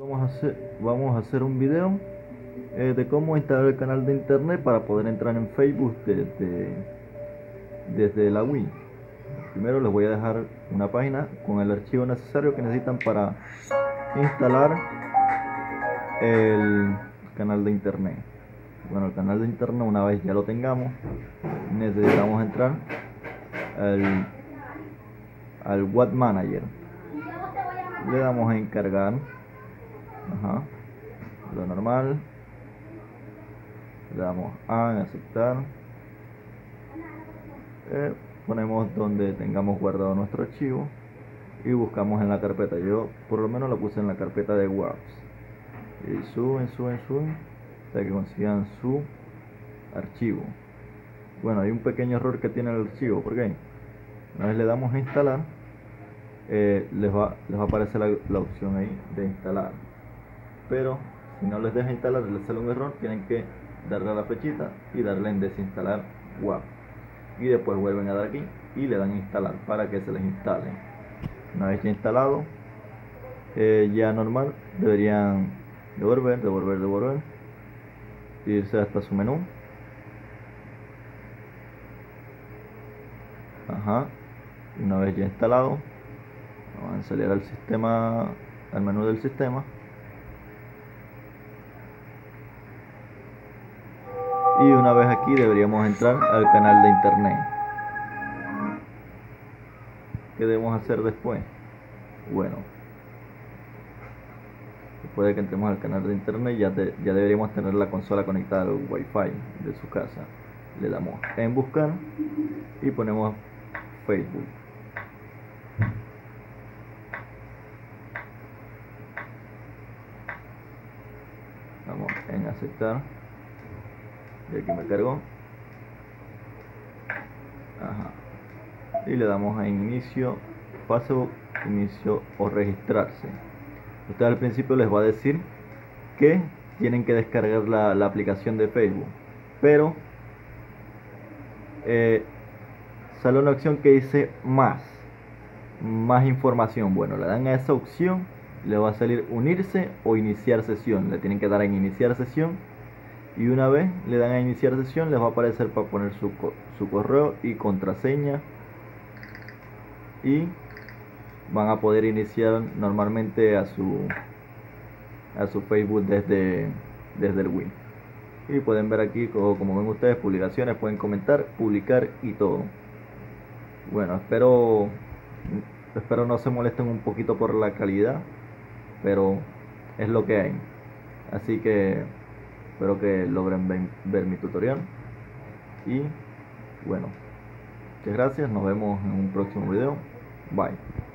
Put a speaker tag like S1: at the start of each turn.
S1: Vamos a hacer un video de cómo instalar el canal de internet para poder entrar en Facebook desde la Wii. Primero les voy a dejar una página con el archivo necesario que necesitan para instalar el canal de internet. Bueno, el canal de internet, una vez ya lo tengamos, necesitamos entrar al Web Manager. Le damos a encargar, lo normal, le damos a aceptar, ponemos donde tengamos guardado nuestro archivo y buscamos en la carpeta. Yo por lo menos lo puse en la carpeta de WAPs y suben hasta que consigan su archivo. Bueno, hay un pequeño error que tiene el archivo, porque una vez le damos a instalar, les va a aparecer la opción ahí de instalar, pero si no les deja instalar y les sale un error, tienen que darle a la flechita y darle en desinstalar WAP, y después vuelven a dar aquí y le dan a instalar para que se les instale. Una vez ya instalado, ya normal, deberían devolver, irse hasta su menú. Una vez ya instalado, vamos a salir al sistema, al menú del sistema, y una vez aquí deberíamos entrar al canal de internet. ¿Qué debemos hacer después? Bueno, después de que entremos al canal de internet, ya deberíamos tener la consola conectada al Wi-Fi de su casa. Le damos en buscar y ponemos Facebook. Vamos en aceptar, y aquí me cargó. Y le damos a inicio, paso inicio o registrarse. Usted al principio les va a decir que tienen que descargar la aplicación de Facebook, pero sale una opción que dice más información. Bueno, le dan a esa opción, le va a salir unirse o iniciar sesión. Le tienen que dar en iniciar sesión, y una vez le dan a iniciar sesión, les va a aparecer para poner su correo y contraseña, y van a poder iniciar normalmente a su Facebook desde el Wii. Y pueden ver aquí, como ven ustedes, publicaciones, pueden comentar, publicar y todo. Bueno, espero no se molesten un poquito por la calidad, pero es lo que hay. Así que espero que logren ver mi tutorial. Y bueno, muchas gracias, nos vemos en un próximo video. Bye.